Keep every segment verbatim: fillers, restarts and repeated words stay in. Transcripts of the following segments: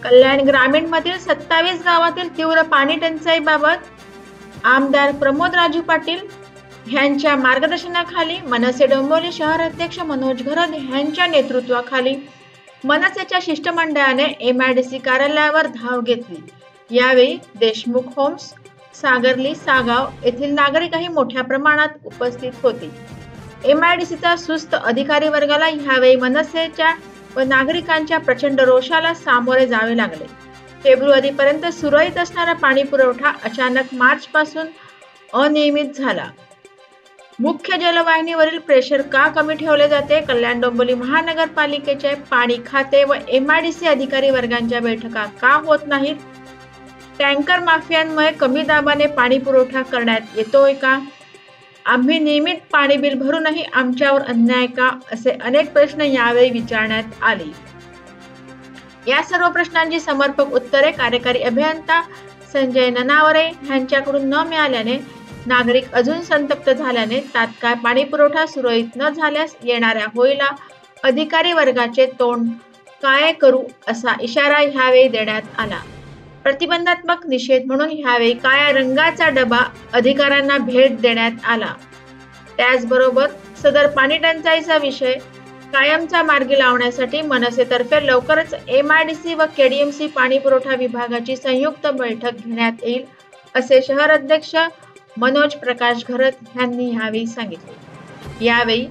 कल्याण ग्रामीणमधील सत्तावीस गावातील तीव्र पाणी टंचाईबाबत आमदार प्रमोद राजू पाटील यांच्या मार्गदर्शनाखाली मनसे डोंबिवली शहर अध्यक्ष मनोज घरत यांच्या नेतृत्वाखाली मनसेच्या शिष्टमंडळाने एमआयडीसी कार्यालयावर धाव घेतली। यावेळी देशमुख होम्स, सागरली, सागाव येथील नागरिकही मोठ्या प्रमाणात उपस्थित होते। एमआयडीसीचा सुस्त अधिकारी वर्गाला यावेळी मनसेच्या व नागरिकांच्या प्रचंड रोषाला सामोरे जावे लागले। फेब्रुवारीपर्यंत सुरळीत असणारा पाणी पुरवठा अचानक मार्च पासून अनियमित झाला। मुख्य जलवाहिनीवरील प्रेशर का कमी ठेवले जाते? कल्याण डोंबिवली महानगरपालिकेचे पाणी खाते व एमआयडीसी अधिकारी वर्गांच्या बैठका का होत नाहीत? टँकर माफियांमुळे कमी दाबाने पाणी पुरवठा करण्यात येतोय का? आम्ही नियमित पाणी बिल भरूनही आमच्यावर अन्याय का? असे अनेक प्रश्न यावेळी विचारण्यात आले। या सर्व प्रश्नांची समर्पक उत्तरे कार्यकारी अभियंता संजय ननावरे यांच्याकडून न मिळाल्याने नागरिक अजून संतप्त झाल्याने तात्काळ पाणी पुरवठा सुरळीत न झाल्यास येणाऱ्या होळीला अधिकारी वर्गाचे तोंड काय करू असा इशारा यावेळी देण्यात आला। प्रतिबंधात्मक निषेध म्हणून यावेळी काळ्या रंगाचा डबा अधिकाऱ्यांना भेट देण्यात आला। त्याचबरोबर सदर पाणी टंचाईचा विषय कायमचा मार्गी लावण्यासाठी मनसेतर्फे लवकरच एमआयडीसी व केडीएमसी पाणी पुरवठा विभागाची संयुक्त बैठक घेण्यात येईल असे शहर अध्यक्ष मनोज प्रकाश घरत यांनी यावेळी सांगितले। यावेळी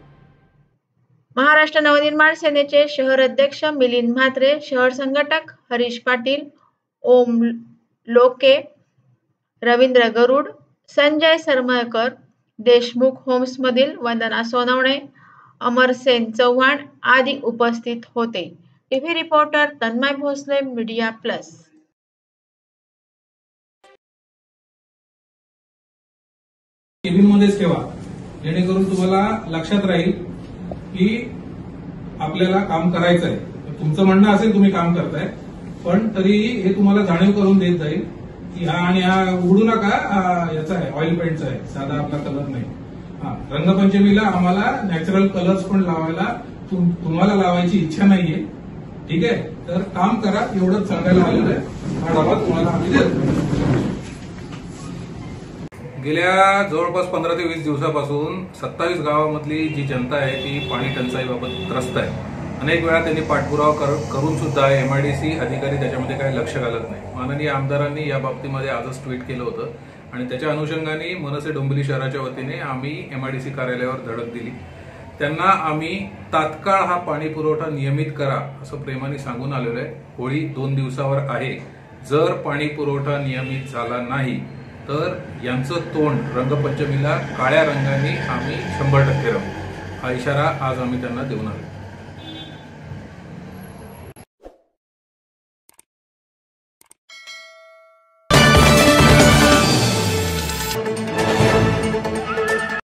महाराष्ट्र नवनिर्माण सेनेचे शहर अध्यक्ष मिलिंद म्हात्रे, शहर संघटक हरीश पाटील, ओम लोके, रवींद्र गरुड, संजय सरमळकर, देशमुख होम्स मधील वंदना सोनवणे, अमरसेन चव्हाण आदी उपस्थित होते। TV reporter Tanmay Bhosale, media plus. Cabin मध्येच ठेवा जेणेकरून तुम्हाला लक्षात राहील की आपल्याला काम करायचं आहे। तुमचं म्हणणं असेल तुम्ही काम करताय, पण तरी हे तुम्हाला जाणीव करून देत जाईल की हा आणि हा उडू नका, याचा आहे ऑइल पेंटचा आहे, साधा आपला कलर नाही। हा रंगपंचमीला आम्हाला नॅचरल कलर्स पण लावायला तुम्हाला लावायची इच्छा नाहीये, ठीक आहे? तर काम करा एवढंच सांगायला आलेलं आहे। हा डबा तुम्हाला आम्ही देतो। गेल्या जवळपास पंधरा ते वीस दिवसापासून सत्तावीस गावामधली जी जनता आहे ती पाणी टंचाईबाबत त्रस्त आहे। अनेक वेळा त्यांनी पाठपुरावा करून सुद्धा एमआयडीसी अधिकारी त्याच्यामध्ये काही लक्ष घालत नाही। माननीय आमदारांनी या बाबतीमध्ये आजच ट्विट केलं होतं आणि त्याच्या अनुषंगाने मनसे डोंबिवली शहराच्या वतीने आम्ही एमआयडीसी कार्यालयावर धडक दिली। त्यांना आम्ही तात्काळ हा पाणी पुरवठा नियमित करा असं प्रेमाने सांगून आलेलो आहे। होळी दोन दिवसावर आहे, जर पाणी पुरवठा नियमित झाला नाही तर यांचं तोंड रंगपंचमीला काळ्या रंगाने आम्ही शंभर टक्के राहू, हा इशारा आज आम्ही त्यांना देऊन आलो।